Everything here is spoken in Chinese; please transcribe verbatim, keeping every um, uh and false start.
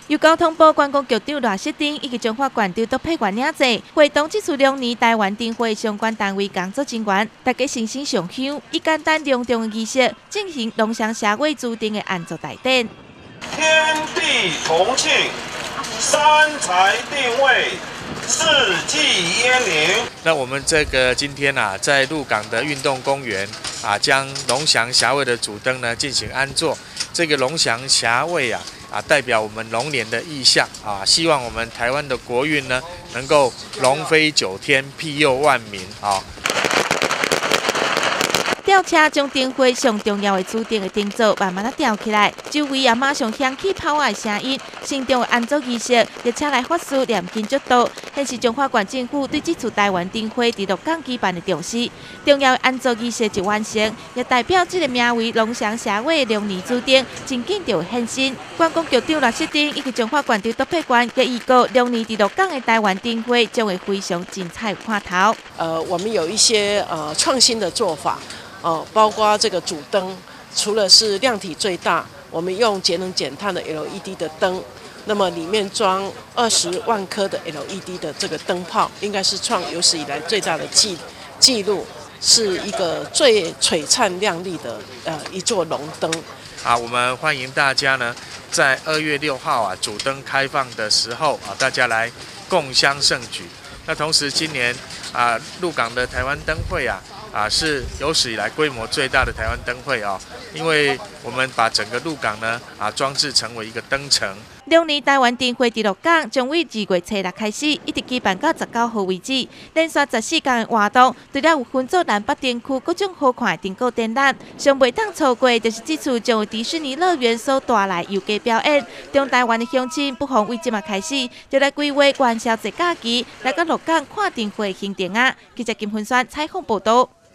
由交通部观光局长赖锡丁以及中华县长杜佩元领队，会同这次两年台湾灯会相关单位工作人员，大家诚心上香，以简单隆重的仪式进行龙翔社会注定的安座大典。 天地同庆，三才定位，四季烟宁。 那我们这个今天啊，在鹿港的运动公园啊，将龙翔霞帏的主灯呢进行安座。这个龙翔霞帏啊。 啊，代表我们龙年的意象啊，希望我们台湾的国运呢，能够龙飞九天，庇佑万民啊。 吊车将灯会上重要的主灯的灯座慢慢啊吊起来，周围也马上响起炮的声音。慎重的安座仪式，也请来法师念经祝祷，显示中华县政府对这次台湾灯会伫鹿港举办的重视。重要的安座仪式一完成，也代表这个名为龙翔社会的龙年主灯真紧就现身。观光局长赖锡丁以及中华县长杜佩元也预告，龙年伫鹿港的台湾灯会将会非常精彩看头。 呃，我们有一些呃创新的做法。 哦，包括这个主灯，除了是量体最大，我们用节能减碳的 L E D 的灯，那么里面装二十万颗的 L E D 的这个灯泡，应该是创有史以来最大的记记录，是一个最璀璨亮丽的呃一座龙灯。 啊，我们欢迎大家呢，在二月六号啊主灯开放的时候啊，大家来共襄盛举。那同时今年啊鹿港的台湾灯会啊。 啊，是有史以来规模最大的台湾灯会哦，因为我们把整个鹿港呢啊装置成为一个灯城。 两年台湾灯会伫鹿港将于二月初六开始，一直举办到十九号为止，连续十四天的活动，除了有分做南北灯区各种好看的灯光展览，上袂当错过就是这次将由迪士尼乐园所带来游街表演。中台湾的乡亲不妨为即马开始，就来规划元宵节假期来到鹿港看灯会行程啊！记者金坤轩采访报道。